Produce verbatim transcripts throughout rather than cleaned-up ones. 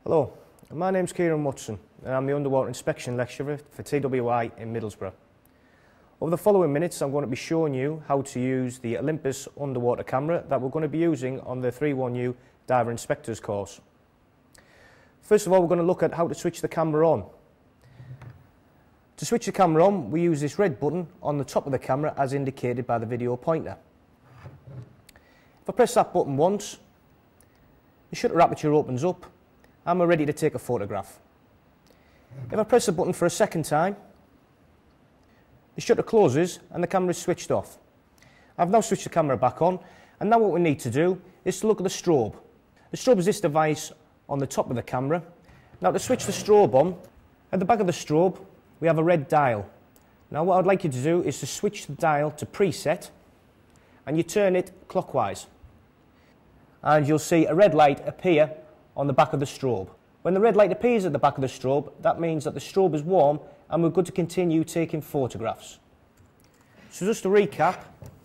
Hello, my name's Kieran Watson and I'm the Underwater Inspection Lecturer for T W I in Middlesbrough. Over the following minutes I'm going to be showing you how to use the Olympus underwater camera that we're going to be using on the three one U Diver Inspectors course. First of all, we're going to look at how to switch the camera on. To switch the camera on, we use this red button on the top of the camera as indicated by the video pointer. If I press that button once, the shutter aperture opens up and we're ready to take a photograph. If I press the button for a second time, the shutter closes and the camera is switched off. I've now switched the camera back on, and now what we need to do is to look at the strobe. The strobe is this device on the top of the camera. Now to switch the strobe on, at the back of the strobe we have a red dial. Now what I'd like you to do is to switch the dial to preset and you turn it clockwise. And you'll see a red light appear on the back of the strobe. When the red light appears at the back of the strobe, that means that the strobe is warm and we're good to continue taking photographs. So just to recap,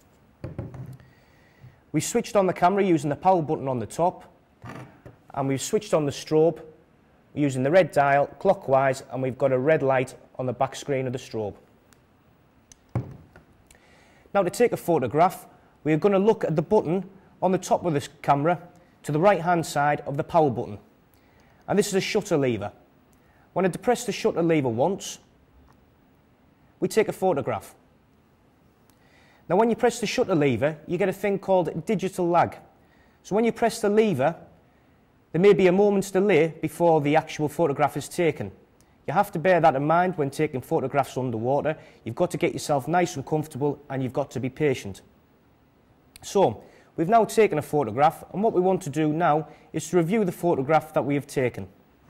we switched on the camera using the power button on the top, and we've switched on the strobe using the red dial clockwise, and we've got a red light on the back screen of the strobe. Now to take a photograph, we're going to look at the button on the top of this camera to the right hand side of the power button, and this is a shutter lever. When I depress the shutter lever once, we take a photograph. Now when you press the shutter lever, you get a thing called digital lag. So when you press the lever, there may be a moment's delay before the actual photograph is taken. You have to bear that in mind when taking photographs underwater. You've got to get yourself nice and comfortable and you've got to be patient. So, we've now taken a photograph, and what we want to do now is to review the photograph that we have taken.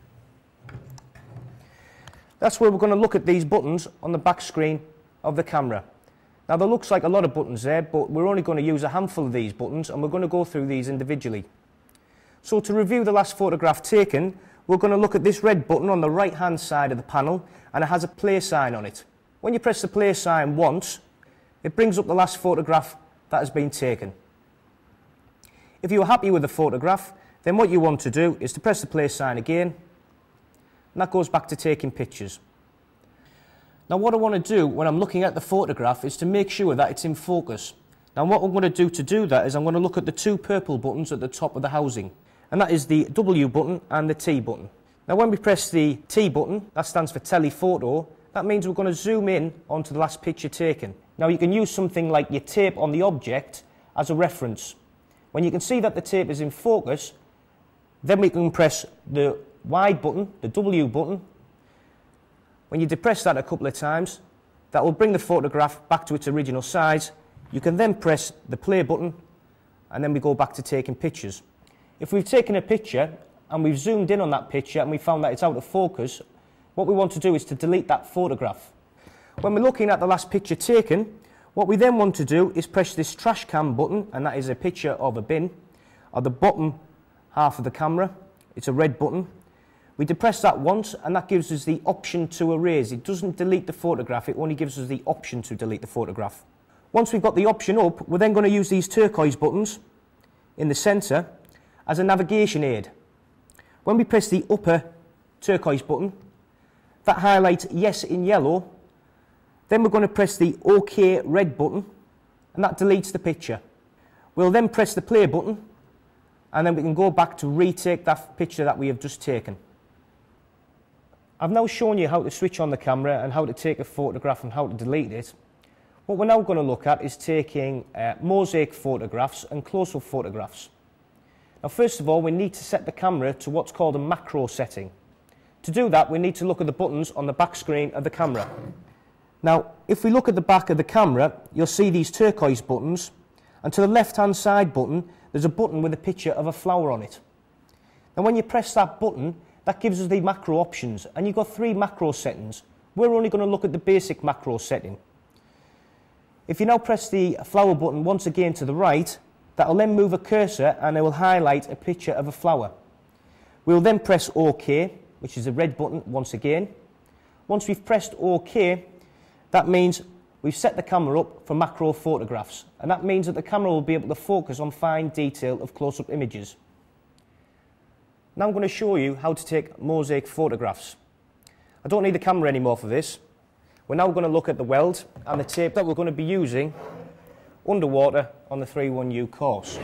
That's where we're going to look at these buttons on the back screen of the camera. Now there looks like a lot of buttons there, but we're only going to use a handful of these buttons and we're going to go through these individually. So to review the last photograph taken, we're going to look at this red button on the right hand side of the panel, and it has a play sign on it. When you press the play sign once, it brings up the last photograph that has been taken. If you're happy with the photograph, then what you want to do is to press the play sign again, and that goes back to taking pictures. Now what I want to do when I'm looking at the photograph is to make sure that it's in focus. Now what I'm going to do to do that is I'm going to look at the two purple buttons at the top of the housing, and that is the W button and the T button. Now when we press the T button, that stands for telephoto, that means we're going to zoom in onto the last picture taken. Now you can use something like your tape on the object as a reference. When you can see that the tape is in focus, then we can press the wide button, the W button. When you depress that a couple of times, that will bring the photograph back to its original size. You can then press the play button, and then we go back to taking pictures. If we've taken a picture and we've zoomed in on that picture and we found that it's out of focus, what we want to do is to delete that photograph. When we're looking at the last picture taken, what we then want to do is press this trash can button, and that is a picture of a bin, at the bottom half of the camera. It's a red button. We depress that once and that gives us the option to erase. It doesn't delete the photograph, it only gives us the option to delete the photograph. Once we've got the option up, we're then going to use these turquoise buttons in the centre as a navigation aid. When we press the upper turquoise button, that highlights yes in yellow. Then we're going to press the OK red button, and that deletes the picture. We'll then press the play button, and then we can go back to retake that picture that we have just taken. I've now shown you how to switch on the camera and how to take a photograph and how to delete it. What we're now going to look at is taking uh, mosaic photographs and close-up photographs. Now first of all, we need to set the camera to what's called a macro setting. To do that, we need to look at the buttons on the back screen of the camera. Now, if we look at the back of the camera, you'll see these turquoise buttons, and to the left-hand side button, there's a button with a picture of a flower on it. Now, when you press that button, that gives us the macro options, and you've got three macro settings. We're only going to look at the basic macro setting. If you now press the flower button once again to the right, that'll then move a cursor, and it will highlight a picture of a flower. We'll then press OK, which is the red button once again. Once we've pressed OK, that means we've set the camera up for macro photographs, and that means that the camera will be able to focus on fine detail of close-up images. Now I'm going to show you how to take mosaic photographs. I don't need the camera anymore for this. We're now going to look at the weld and the tape that we're going to be using underwater on the three one U course.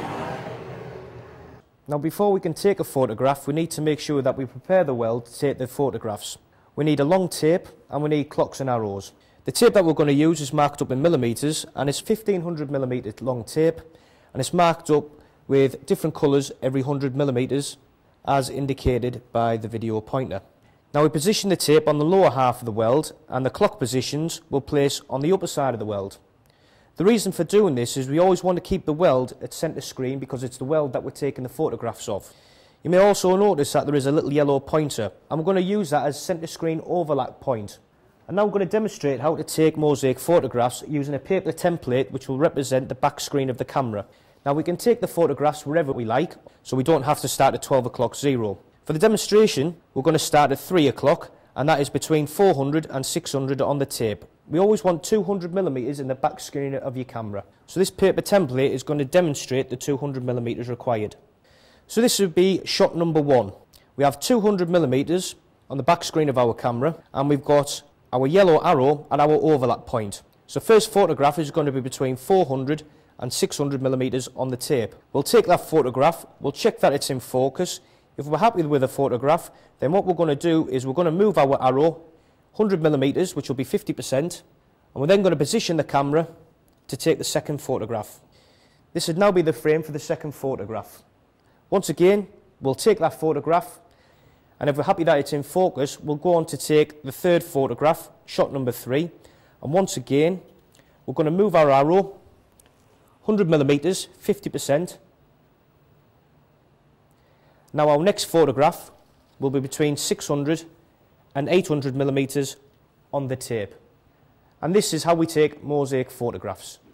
Now before we can take a photograph, we need to make sure that we prepare the weld to take the photographs. We need a long tape and we need clocks and arrows. The tape that we're going to use is marked up in millimetres, and it's fifteen hundred millimetre long tape, and it's marked up with different colours every one hundred millimetres as indicated by the video pointer. Now we position the tape on the lower half of the weld, and the clock positions we'll place on the upper side of the weld. The reason for doing this is we always want to keep the weld at centre screen because it's the weld that we're taking the photographs of. You may also notice that there is a little yellow pointer, and we're going to use that as centre screen overlap point. And now we're going to demonstrate how to take mosaic photographs using a paper template which will represent the back screen of the camera. Now we can take the photographs wherever we like, so we don't have to start at twelve o'clock zero. For the demonstration, we're going to start at three o'clock, and that is between four hundred and six hundred on the tape. We always want two hundred millimetres in the back screen of your camera. So this paper template is going to demonstrate the two hundred millimetres required. So this would be shot number one. We have two hundred millimetres on the back screen of our camera, and we've got our yellow arrow at our overlap point. So first photograph is going to be between four hundred and six hundred millimetres on the tape. We'll take that photograph, we'll check that it's in focus. If we're happy with the photograph, then what we're going to do is we're going to move our arrow one hundred millimetres, which will be fifty percent, and we're then going to position the camera to take the second photograph. This would now be the frame for the second photograph. Once again, we'll take that photograph, and if we're happy that it's in focus, we'll go on to take the third photograph, shot number three, and once again, we're going to move our arrow one hundred millimetres, fifty percent. Now our next photograph will be between six hundred and eight hundred millimetres on the tape. And this is how we take mosaic photographs.